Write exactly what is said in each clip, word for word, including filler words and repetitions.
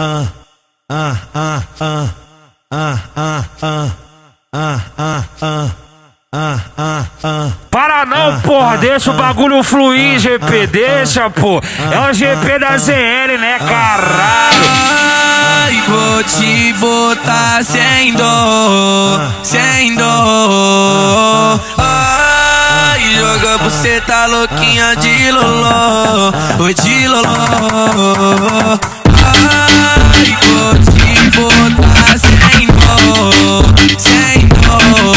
ah, ah, ah, ah, ah, ah, ah, ah, ah, ah. Ah, ah, ah, Para não, ah, porra, ah, deixa ah, o bagulho fluir, ah, G P, ah, deixa, pô. ah, É o G P ah, da ah, Z L, né, ah, caralho? Ai, vou te botar sem dó, sem dó. Ai, joga você tá louquinha de loló, oi de loló. Ai, vou te botar sem dó, sem dó.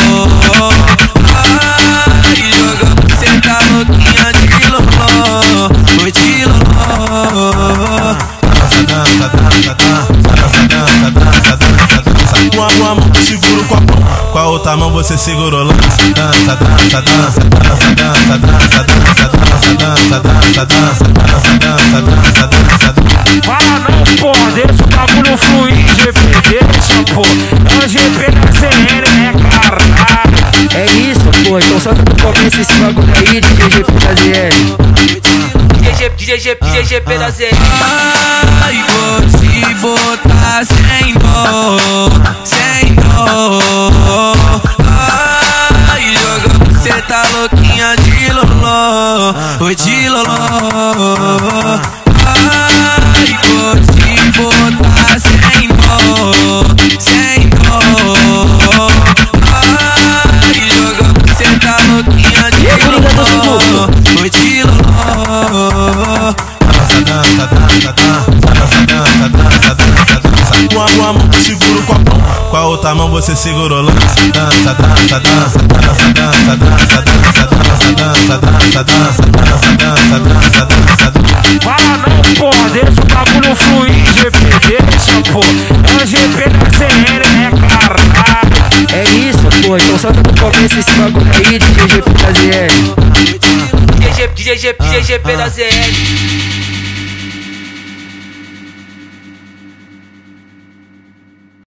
Ai, joga você tá louquinha de loló, oi de loló. dança, dança, dança, dança, dança, dança, dança. Com a uma mão eu seguro com a mão, com a outra mão você segurou lança. Dança, dança, dança, dança, dança, dança, dança, dança, dança, dança, dança, dança, dança, dança, dança. Para não, porra, deixa o bagulho fluir, G P, deixa, pô. É o G P da Z L, né, caralho? É isso, pô, então solta no começo esse bagulho aí de G P da Z L. D G P da Z L. Ai, vou te botar sem dó, sem dó. Ai, joga você tá louquinha de loló, oi de loló. Ai, vou te botar sem dó, sem dó. Ai, joga você tá louquinha de loló, oi de loló. Dança, dança, dança, dança, dança, dança, dança. Com a uma mão eu seguro com a mão, com a outra mão você segurou lança. Dança, dança, dança, dança, dança, dança, dança, dança, dança, dança, dança, dança, dança, dança, dança. Para não, porra, deixa o bagulho fluir, G P, deixa, pô. É o G P da Z L, né, caralho? É isso, pô, então solta no começo esse bagulho aí de G P da Z L. D G P da Z L.